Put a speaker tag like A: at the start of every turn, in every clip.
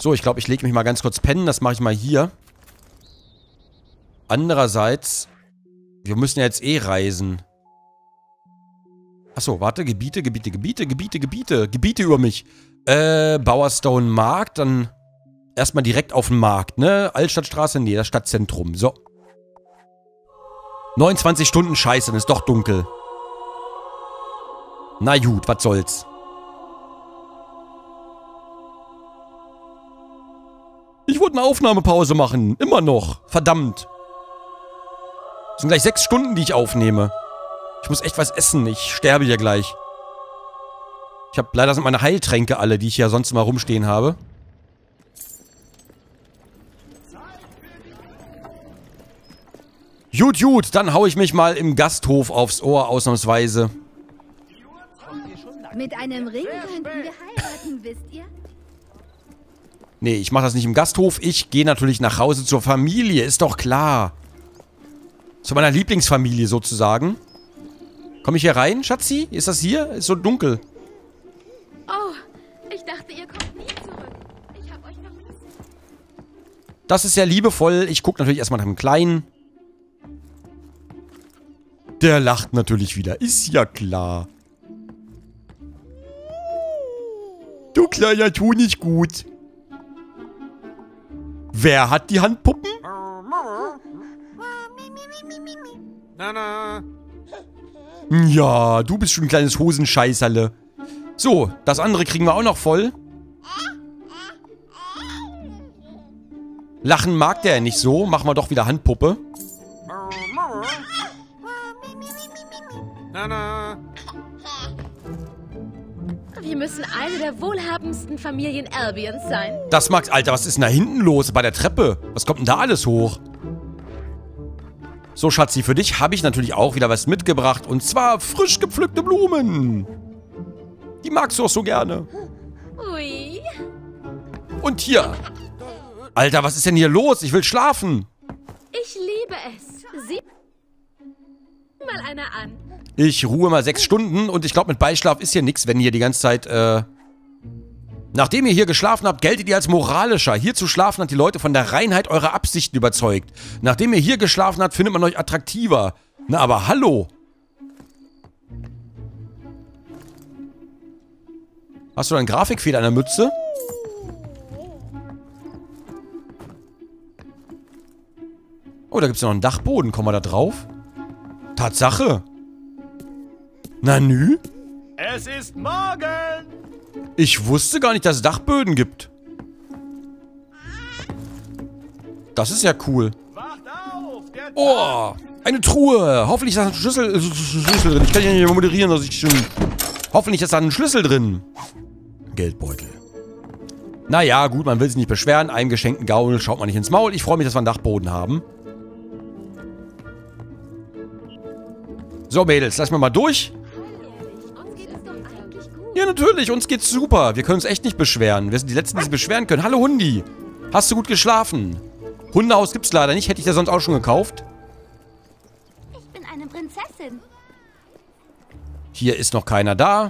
A: So, ich glaube, ich lege mich mal ganz kurz pennen. Das mache ich mal hier. Andererseits, wir müssen ja jetzt eh reisen. Achso, warte. Gebiete über mich. Bowerstone Markt, dann erstmal direkt auf den Markt, ne? Altstadtstraße, nee, das Stadtzentrum. So. 29 Stunden Scheiße, dann ist doch dunkel. Na gut, was soll's. Ich wollte eine Aufnahmepause machen. Immer noch. Verdammt. Das sind gleich 6 Stunden, die ich aufnehme. Ich muss echt was essen. Ich sterbe hier gleich. Ich habe leider sind meine Heiltränke alle, die ich ja sonst mal rumstehen habe. Gut, dann hau ich mich mal im Gasthof aufs Ohr, ausnahmsweise.
B: Mit einem Ring könnten wir heiraten, wisst ihr?
A: Nee, ich mache das nicht im Gasthof. Ich gehe natürlich nach Hause zur Familie, ist doch klar. Zu meiner Lieblingsfamilie sozusagen. Komme ich hier rein, Schatzi? Ist das hier? Ist so dunkel.
B: Oh, ich dachte, ihr kommt nie zurück. Ich hab euch vermisst.
A: Das ist ja liebevoll. Ich gucke natürlich erstmal nach dem Kleinen. Der lacht natürlich wieder. Ist ja klar. Du kleiner Honig gut. Wer hat die Handpuppen? Ja, du bist schon ein kleines Hosenscheißerle. So, das andere kriegen wir auch noch voll. Lachen mag der ja nicht so. Machen wir doch wieder Handpuppe.
B: Wir müssen eine der wohlhabendsten Familien Albions sein.
A: Das mag's, Alter, was ist denn da hinten los bei der Treppe? Was kommt denn da alles hoch? So, Schatzi, für dich habe ich natürlich auch wieder was mitgebracht. Und zwar frisch gepflückte Blumen. Die magst du auch so gerne.
B: Ui.
A: Und hier. Alter, was ist denn hier los? Ich will schlafen.
B: Ich liebe es. Sieh mal einer an.
A: Ich ruhe mal 6 Stunden und ich glaube, mit Beischlaf ist hier nichts, wenn ihr die ganze Zeit, nachdem ihr hier geschlafen habt, geltet ihr als moralischer. Hier zu schlafen hat die Leute von der Reinheit eurer Absichten überzeugt. Nachdem ihr hier geschlafen habt, findet man euch attraktiver. Na, aber hallo. Hast du einen Grafikfehler an der Mütze? Oh, da gibt es ja noch einen Dachboden. Kommen wir da drauf? Tatsache. Na nü?
C: Es ist morgen!
A: Ich wusste gar nicht, dass es Dachböden gibt. Das ist ja cool.
C: Wacht auf!
A: Oh, eine Truhe. Hoffentlich ist da ein Schlüssel drin. Ich kann ja nicht mehr moderieren, dass ich schon... Hoffentlich ist da ein Schlüssel drin. Geldbeutel. Naja, gut, man will sich nicht beschweren. Einem geschenkten Gaul schaut man nicht ins Maul. Ich freue mich, dass wir einen Dachboden haben. So, Mädels, lass mir mal durch.
B: Uns geht es doch eigentlich gut.
A: Ja, natürlich, uns geht's super. Wir können uns echt nicht beschweren. Wir sind die Letzten, die sich beschweren können. Hallo, Hundi. Hast du gut geschlafen? Hundehaus gibt's leider nicht. Hätte ich ja sonst auch schon gekauft.
B: Ich bin eine Prinzessin.
A: Hier ist noch keiner da.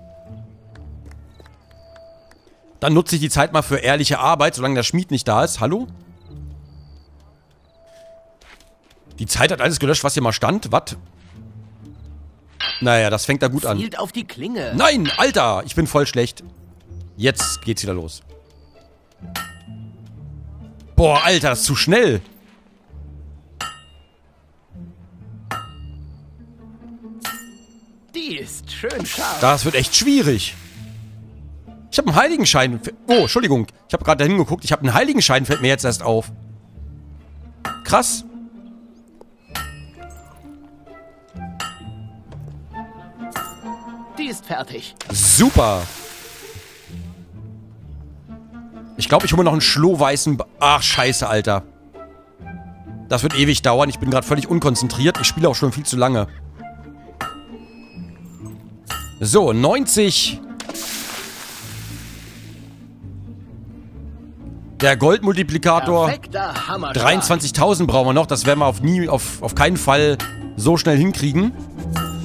A: Dann nutze ich die Zeit mal für ehrliche Arbeit, solange der Schmied nicht da ist. Hallo? Die Zeit hat alles gelöscht, was hier mal stand. Was? Naja, das fängt da gut an.
D: Zielt auf die Klinge.
A: Nein, Alter, ich bin voll schlecht. Jetzt geht's wieder los. Boah, Alter, das ist zu schnell.
D: Die ist schön scharf.
A: Das wird echt schwierig. Ich habe einen Heiligenschein. Oh, Entschuldigung. Ich habe gerade da hingeguckt. Ich habe einen Heiligenschein, fällt mir jetzt erst auf. Krass.
D: Die ist fertig.
A: Super. Ich glaube, ich hole mir noch einen schlohweißen... Ach, scheiße, Alter. Das wird ewig dauern. Ich bin gerade völlig unkonzentriert. Ich spiele auch schon viel zu lange. So, 90. Der Goldmultiplikator. 23.000 brauchen wir noch. Das werden wir auf keinen Fall so schnell hinkriegen.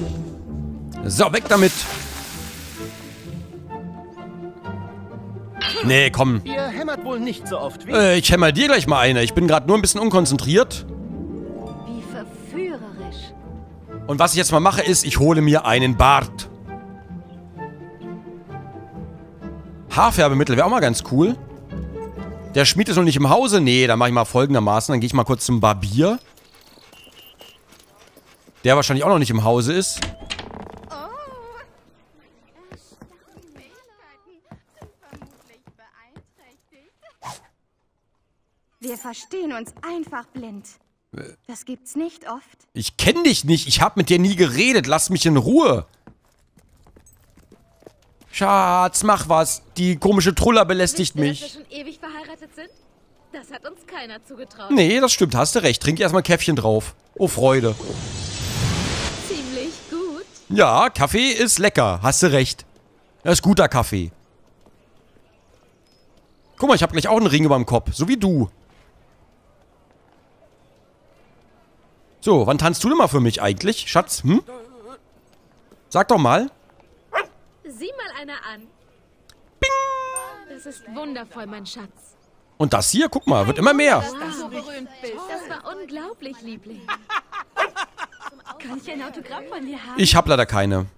A: So, weg damit. Nee, komm.
D: Ihr hämmert wohl nicht so oft wie...
A: Ich hämmer dir gleich mal eine. Ich bin gerade nur ein bisschen unkonzentriert.
B: Wie verführerisch.
A: Und was ich jetzt mal mache, ist, ich hole mir einen Bart. Haarfärbemittel wäre auch mal ganz cool. Der Schmied ist noch nicht im Hause. Nee, dann mache ich mal folgendermaßen. Dann gehe ich mal kurz zum Barbier. Der wahrscheinlich auch noch nicht im Hause ist.
E: Wir verstehen uns einfach blind. Das gibt's nicht oft.
A: Ich kenne dich nicht. Ich habe mit dir nie geredet. Lass mich in Ruhe. Schatz, mach was. Die komische Truller belästigt mich.
B: Dass wir schon ewig verheiratet sind? Das hat uns keiner zugetraut.
A: Nee, das stimmt. Hast du recht. Trink erstmal ein Käffchen drauf. Oh, Freude.
B: Ziemlich gut.
A: Ja, Kaffee ist lecker. Hast du recht. Das ist guter Kaffee. Guck mal, ich habe gleich auch einen Ring über dem Kopf. So wie du. So, wann tanzt du denn mal für mich eigentlich, Schatz? Hm? Sag doch mal.
B: Sieh mal einer an. Das ist wundervoll, mein Schatz.
A: Und das hier, guck mal, wird immer mehr.
B: Dass du so berühmt bist. Das war unglaublich, Liebling.
E: Kann ich ein Autogramm von dir haben?
A: Ich hab leider keine.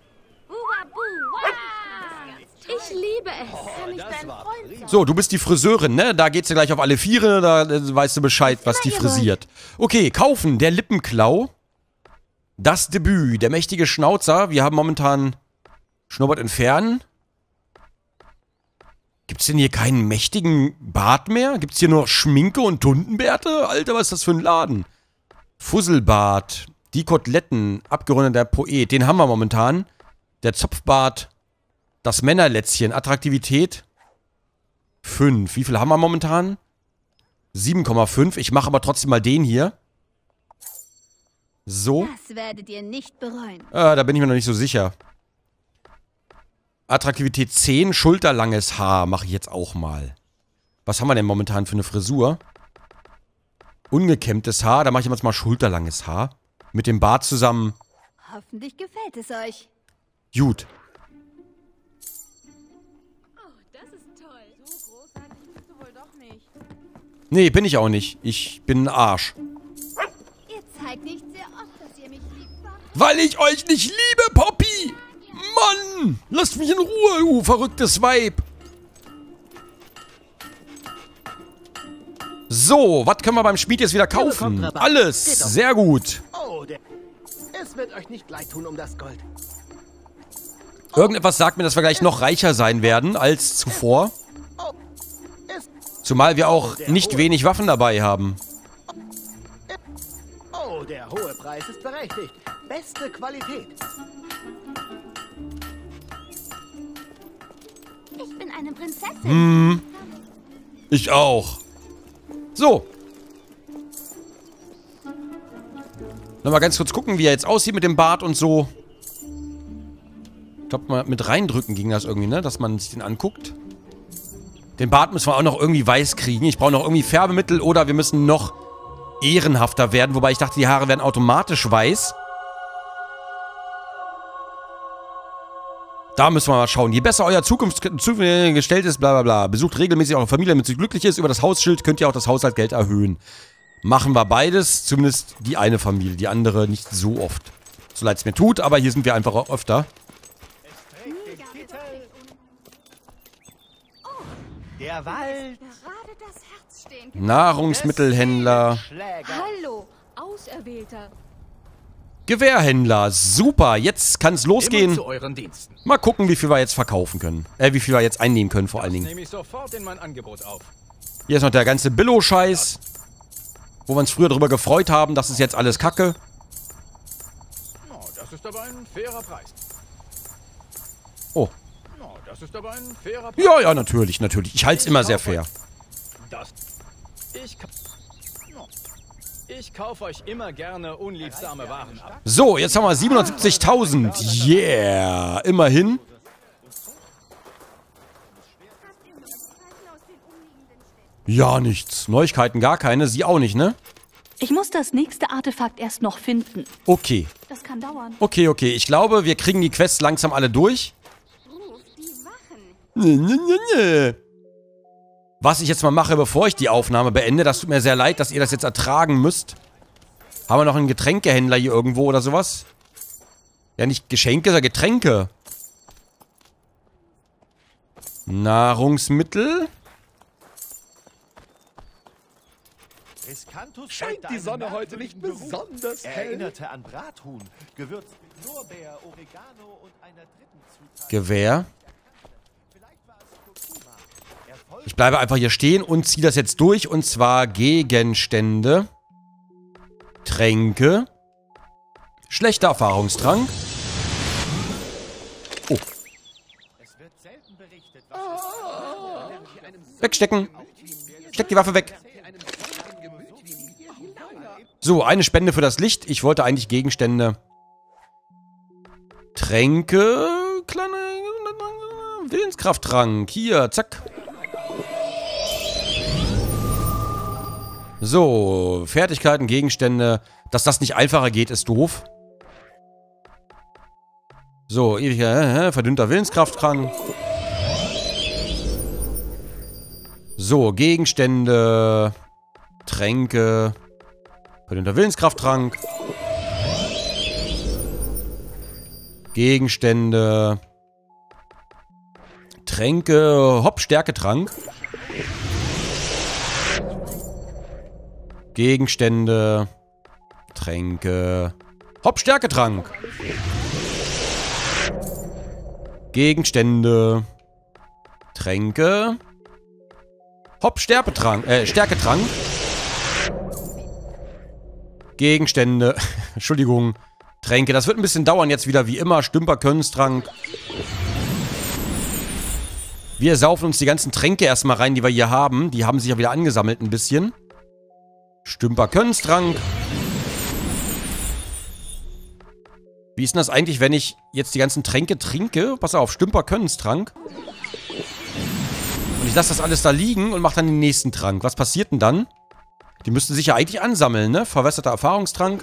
B: Ich liebe es.
E: Kann ich dein Freund sein?
A: So, du bist die Friseurin, ne? Da geht's ja gleich auf alle Viere, da weißt du Bescheid, was die frisiert. Okay, kaufen, der Lippenklau. Das Debüt, der mächtige Schnauzer. Wir haben momentan Schnurrbart entfernen. Gibt's denn hier keinen mächtigen Bart mehr? Gibt's hier nur Schminke und Tuntenbärte? Alter, was ist das für ein Laden? Fusselbart, die Koteletten, abgerundeter Poet, den haben wir momentan. Der Zopfbart, das Männerlätzchen, Attraktivität 5. Wie viel haben wir momentan? 7,5. Ich mache aber trotzdem mal den hier. So.
E: Das werdet ihr nicht bereuen.
A: Da bin ich mir noch nicht so sicher. Attraktivität 10, schulterlanges Haar mache ich jetzt auch mal. Was haben wir denn momentan für eine Frisur? Ungekämmtes Haar, da mache ich jetzt mal schulterlanges Haar. Mit dem Bart zusammen.
E: Hoffentlich gefällt es euch.
A: Gut.
B: Oh, das ist toll. So großartig bist du wohl doch nicht.
A: Nee, bin ich auch nicht. Ich bin ein Arsch.
E: Ihr zeigt nicht sehr oft, dass ihr mich liebt.
A: Weil ich euch nicht liebe, Poppy! Mann! Lasst mich in Ruhe, du verrücktes Weib! So, was können wir beim Schmied jetzt wieder kaufen? Alles! Sehr gut!
D: Oh, es wird euch nicht leid tun um das Gold.
A: Irgendetwas sagt mir, dass wir gleich noch reicher sein werden als zuvor.
D: Oh,
A: Zumal wir auch nicht wenig Waffen dabei haben.
D: oh, der hohe Preis ist berechtigt. Beste Qualität.
E: Ich bin eine Prinzessin.
A: Ich auch. So. Nochmal ganz kurz gucken, wie er jetzt aussieht mit dem Bart und so. Ich glaube, mal mit reindrücken ging das irgendwie, ne? Dass man sich den anguckt. Den Bart müssen wir auch noch irgendwie weiß kriegen. Ich brauche noch irgendwie Färbemittel oder wir müssen noch ehrenhafter werden. Wobei ich dachte, die Haare werden automatisch weiß. Da müssen wir mal schauen. Je besser euer Zukunftsgestellt ist, bla bla bla. Besucht regelmäßig eure Familie, damit sie glücklich ist. Über das Hausschild könnt ihr auch das Haushaltsgeld erhöhen. Machen wir beides. Zumindest die eine Familie. Die andere nicht so oft. So leid es mir tut, aber hier sind wir einfach auch öfter.
C: Der Wald.
E: Gerade das Herz stehen kann.
A: Nahrungsmittelhändler.
B: Hallo, Auserwählter.
A: Gewehrhändler. Super. Jetzt kann es
C: Immer
A: losgehen.
C: zu euren Diensten.
A: Mal gucken, wie viel wir jetzt verkaufen können. Wie viel wir jetzt einnehmen können vor allen Dingen.
C: Nehme ich sofort in mein Angebot auf.
A: Hier ist noch der ganze Billo-Scheiß. Wo wir uns früher darüber gefreut haben, das ist jetzt alles Kacke.
C: Oh, das ist aber ein fairer Preis.
A: Oh.
C: Oh, das ist aber ein fairer Preis.
A: Ja, ja, natürlich, natürlich. Ich halte es immer sehr fair.
C: Das. Ich kaufe euch immer gerne unliebsame Waren ab.
A: So, jetzt haben wir 770.000. Yeah. Immerhin. Ja, nichts. Neuigkeiten gar keine. Sie auch nicht, ne?
F: Ich muss das nächste Artefakt erst noch finden.
A: Okay.
F: Das kann dauern.
A: Okay, okay. Ich glaube, wir kriegen die Quests langsam alle durch.
E: Ruf die Wachen.
A: Nee. was ich jetzt mal mache, bevor ich die Aufnahme beende. Das tut mir sehr leid, dass ihr das jetzt ertragen müsst. Haben wir noch einen Getränkehändler hier irgendwo oder sowas? Ja, nicht Geschenke, sondern Getränke. Nahrungsmittel.
G: Scheint die Sonne heute nicht besonders hell?
D: Erinnerte an Brathuhn, gewürzt mit Lorbeer, Oregano und einer dritten Zutat.
A: Gewehr. Ich bleibe einfach hier stehen und ziehe das jetzt durch. Und zwar Gegenstände. Tränke. Schlechter Erfahrungstrank. Oh. Wegstecken. Steck die Waffe weg. So, eine Spende für das Licht. Ich wollte eigentlich Gegenstände. Tränke. Kleine Willenskrafttrank. Hier, zack. So, Fertigkeiten, Gegenstände. Dass das nicht einfacher geht, ist doof. So, verdünnter Willenskrafttrank. So, Gegenstände. Tränke. Verdünnter Willenskrafttrank. Gegenstände. Tränke. Hopp-Stärketrank. Gegenstände. Tränke. Hopp-Stärketrank. Gegenstände. Tränke. Hopp-Stärketrank. Stärketrank. Gegenstände. Entschuldigung. Tränke. Das wird ein bisschen dauern jetzt wieder, wie immer. Stümper-Könstrank. Wir saufen uns die ganzen Tränke erstmal rein, die wir hier haben. Die haben sich ja wieder angesammelt ein bisschen. Stümper-Könstrank. Wie ist denn das eigentlich, wenn ich jetzt die ganzen Tränke trinke? Pass auf, Stümper-Könstrank. Und ich lasse das alles da liegen und mache dann den nächsten Trank. Was passiert denn dann? Die müssten sich ja eigentlich ansammeln, ne? Verwässerter Erfahrungstrank.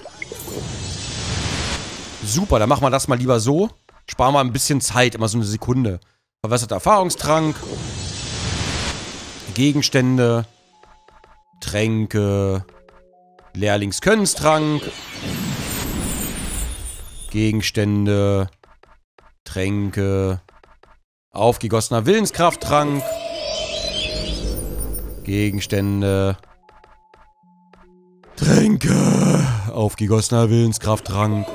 A: Super, dann machen wir das mal lieber so. Sparen wir ein bisschen Zeit, immer so eine Sekunde. Verwässerter Erfahrungstrank. Gegenstände. Tränke. Lehrlingskönstrank. Gegenstände. Tränke. Aufgegossener Willenskrafttrank. Gegenstände. Tränke. Aufgegossener Willenskrafttrank.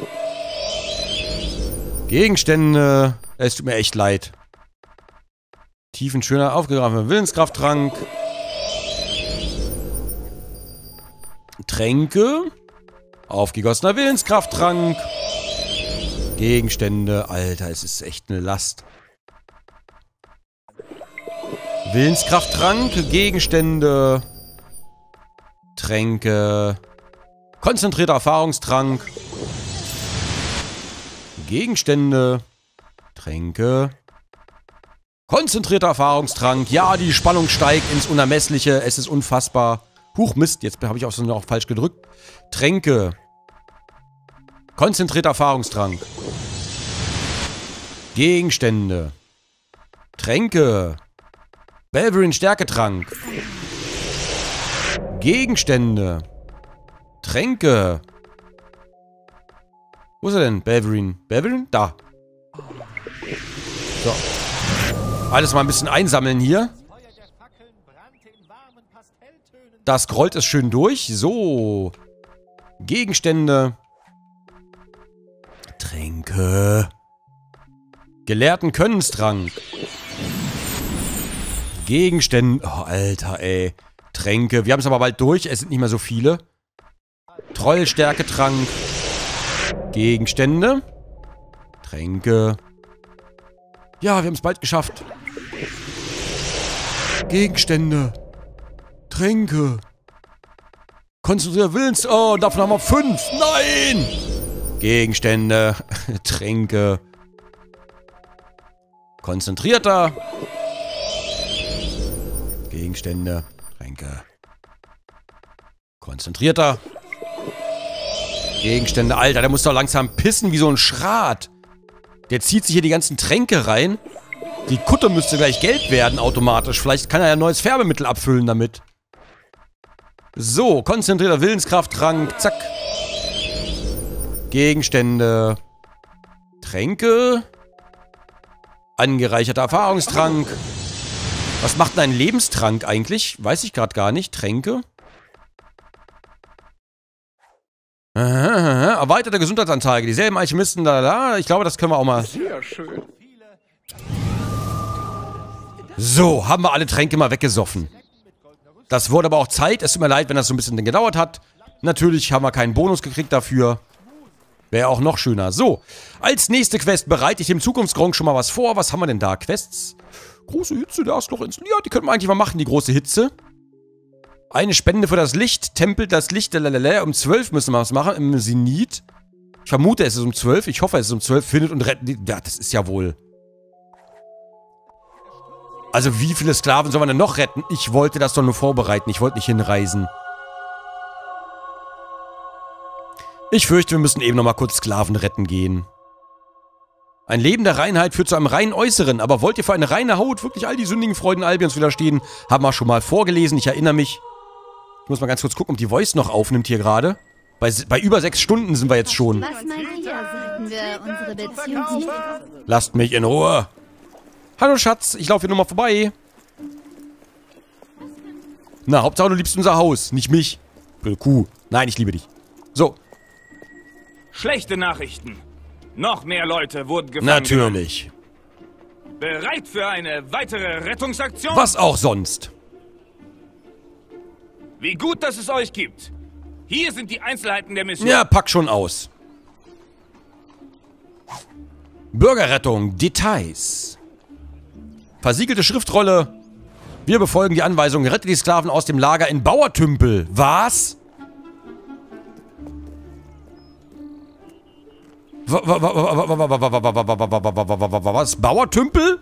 A: Gegenstände. Es tut mir echt leid. Tiefenschöner, aufgegrafener Willenskrafttrank. Tränke. Aufgegossener Willenskrafttrank. Gegenstände. Alter, es ist echt eine Last. Willenskrafttrank. Gegenstände. Tränke. Konzentrierter Erfahrungstrank. Gegenstände. Tränke. Konzentrierter Erfahrungstrank. Ja, die Spannung steigt ins Unermessliche. Es ist unfassbar. Huch, Mist. Jetzt habe ich auch so noch falsch gedrückt. Tränke. Konzentrierter Erfahrungstrank. Gegenstände. Tränke. Belverin Stärketrank. Gegenstände. Tränke. Wo ist er denn? Belverin. Belverin? Da. So. Alles mal ein bisschen einsammeln hier. Da scrollt es schön durch. So. Gegenstände. Tränke. Gelehrten Könstrank. Gegenstände. Oh, Alter, ey. Tränke. Wir haben es aber bald durch. Es sind nicht mehr so viele. Trollstärketrank. Gegenstände. Tränke. Ja, wir haben es bald geschafft. Gegenstände. Tränke. Konzentrierter Willens... Oh, davon haben wir 5. Nein! Gegenstände. Tränke. Konzentrierter. Gegenstände. Tränke. Konzentrierter. Gegenstände. Alter, der muss doch langsam pissen wie so ein Schrat. Der zieht sich hier die ganzen Tränke rein. Die Kutte müsste gleich gelb werden automatisch. Vielleicht kann er ja ein neues Färbemittel abfüllen damit. So, konzentrierter Willenskravttrank. Zack. Gegenstände. Tränke. Angereicherter Erfahrungstrank. Was macht denn ein Lebenstrank eigentlich? Weiß ich gerade gar nicht. Tränke. Erweiterte Gesundheitsanzeige. Dieselben Alchemisten, Ich glaube, das können wir auch mal.
G: Sehr schön.
A: So, haben wir alle Tränke mal weggesoffen. Das wurde aber auch Zeit. Es tut mir leid, wenn das so ein bisschen gedauert hat. Natürlich haben wir keinen Bonus gekriegt dafür. Wäre auch noch schöner. So, als nächste Quest bereite ich dem Zukunftsgronk schon mal was vor. Was haben wir denn da? Quests? Große Hitze, da ist noch ins... Ja, die können wir eigentlich mal machen, die große Hitze. Eine Spende für das Licht. Tempel das Licht. Um 12 müssen wir was machen. Im Zenit. Ich vermute, es ist um 12. Ich hoffe, es ist um 12. Findet und rettet... Ja, das ist ja wohl... Also wie viele Sklaven soll man denn noch retten? Ich wollte das doch nur vorbereiten. Ich wollte nicht hinreisen. Ich fürchte, wir müssen eben noch mal kurz Sklaven retten gehen. Ein Leben der Reinheit führt zu einem reinen Äußeren. Aber wollt ihr für eine reine Haut wirklich all die sündigen Freuden Albions widerstehen? Haben wir schon mal vorgelesen. Ich erinnere mich. Ich muss mal ganz kurz gucken, ob die Voice noch aufnimmt hier gerade. Bei über 6 Stunden sind wir jetzt schon.
E: Was meint ihr? Sollten wir unsere Beziehung nicht...
A: Lasst mich in Ruhe. Hallo Schatz, ich laufe hier nur mal vorbei. Na, Hauptsache du liebst unser Haus, nicht mich. Blöde Kuh. Nein, ich liebe dich. So.
H: Schlechte Nachrichten. Noch mehr Leute wurden gefangen.
A: Natürlich.
H: Bereit für eine weitere Rettungsaktion?
A: Was auch sonst.
H: Wie gut, dass es euch gibt. Hier sind die Einzelheiten der Mission.
A: Ja, pack schon aus. Bürgerrettung, Details. Versiegelte Schriftrolle. Wir befolgen die Anweisung. Rette die Sklaven aus dem Lager in Bauertümpel. Was? Was? Bauertümpel?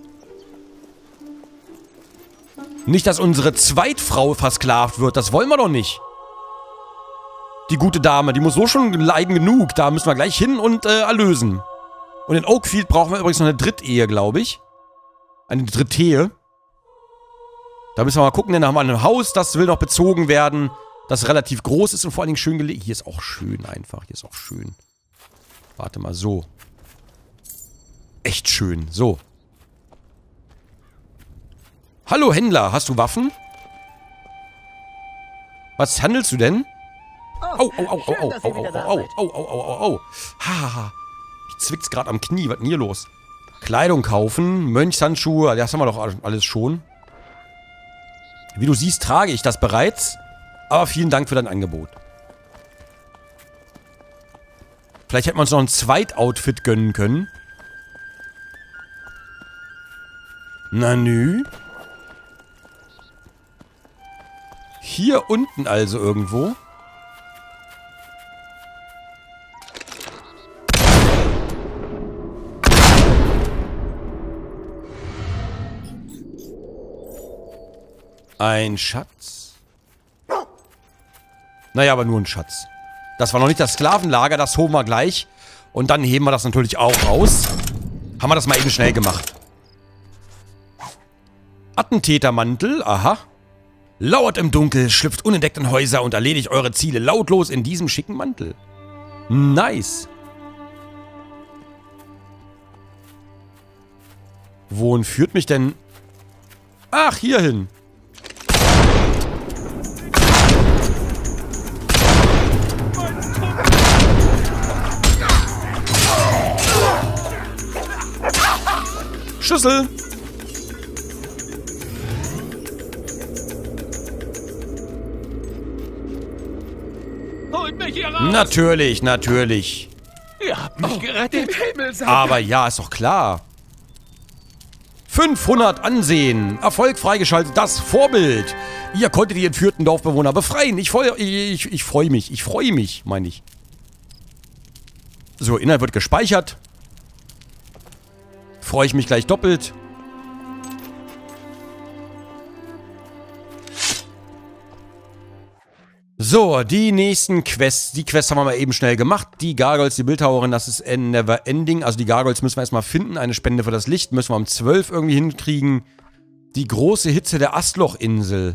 A: Nicht, dass unsere Zweitfrau versklavt wird. Das wollen wir doch nicht. Die gute Dame, die muss so schon leiden genug. Da müssen wir gleich hin und erlösen. Und in Oakfield brauchen wir übrigens noch eine Drittehe, glaube ich. Eine Drittehe. Da müssen wir mal gucken, denn da haben wir ein Haus, das will noch bezogen werden. Das relativ groß ist und vor allen Dingen schön gelegt. Hier ist auch schön einfach. Hier ist auch schön. Warte mal, so. Echt schön. So. Hallo Händler, hast du Waffen? Was handelst du denn? Au, au, au, au, au, au, au, au, au, au, au, au. Ha, ich zwickt's gerade am Knie. Was ist denn hier los? Kleidung kaufen, Mönchshandschuhe, das haben wir doch alles schon. Wie du siehst, trage ich das bereits. Aber vielen Dank für dein Angebot. Vielleicht hätten wir uns noch ein Zweitoutfit gönnen können. Na nü. Hier unten also irgendwo. Ein Schatz. Naja, aber nur ein Schatz. Das war noch nicht das Sklavenlager, das holen wir gleich. Und dann heben wir das natürlich auch raus. Haben wir das mal eben schnell gemacht. Attentätermantel, aha. Lauert im Dunkel, schlüpft unentdeckt in Häuser und erledigt eure Ziele lautlos in diesem schicken Mantel. Nice. Wohin führt mich denn... Ach, hierhin. Schlüssel.
H: Holt mich hier raus!
A: Natürlich, natürlich.
H: Ihr habt mich gerettet.
A: Aber ja, ist doch klar. 500 Ansehen. Erfolg freigeschaltet. Das Vorbild. Ihr konntet die entführten Dorfbewohner befreien. Ich freue mich. Ich freue mich, meine ich. So, Inhalt wird gespeichert. Freue ich mich gleich doppelt. So, die nächsten Quests. Die Quests haben wir mal eben schnell gemacht. Die Gargoyles, die Bildhauerin, das ist never ending. Also die Gargoyles müssen wir erstmal finden. Eine Spende für das Licht müssen wir um 12 irgendwie hinkriegen. Die große Hitze der Astlochinsel.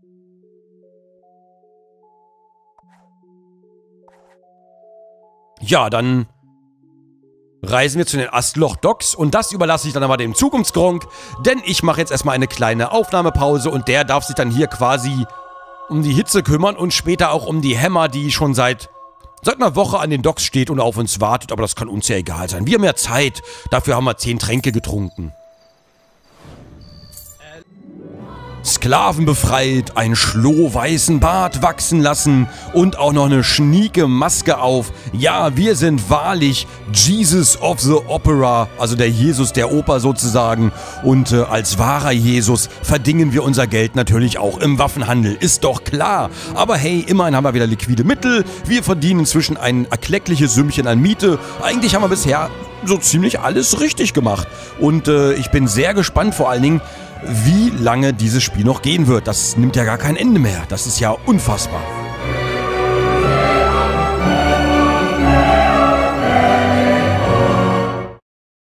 A: Ja, dann reisen wir zu den Astloch-Docks und das überlasse ich dann aber dem Zukunftsgronk, denn ich mache jetzt erstmal eine kleine Aufnahmepause und der darf sich dann hier quasi um die Hitze kümmern und später auch um die Hämmer, die schon seit einer Woche an den Docks steht und auf uns wartet, aber das kann uns ja egal sein. Wir haben ja Zeit, dafür haben wir 10 Tränke getrunken. Sklaven befreit, einen schlohweißen Bart wachsen lassen und auch noch eine schnieke Maske auf. Ja, wir sind wahrlich Jesus of the Opera, also der Jesus der Oper sozusagen. Und als wahrer Jesus verdingen wir unser Geld natürlich auch im Waffenhandel, ist doch klar. Aber hey, immerhin haben wir wieder liquide Mittel. Wir verdienen inzwischen ein erkleckliches Sümmchen an Miete. Eigentlich haben wir bisher so ziemlich alles richtig gemacht. Und ich bin sehr gespannt vor allen Dingen, wie lange dieses Spiel noch gehen wird. Das nimmt ja gar kein Ende mehr. Das ist ja unfassbar.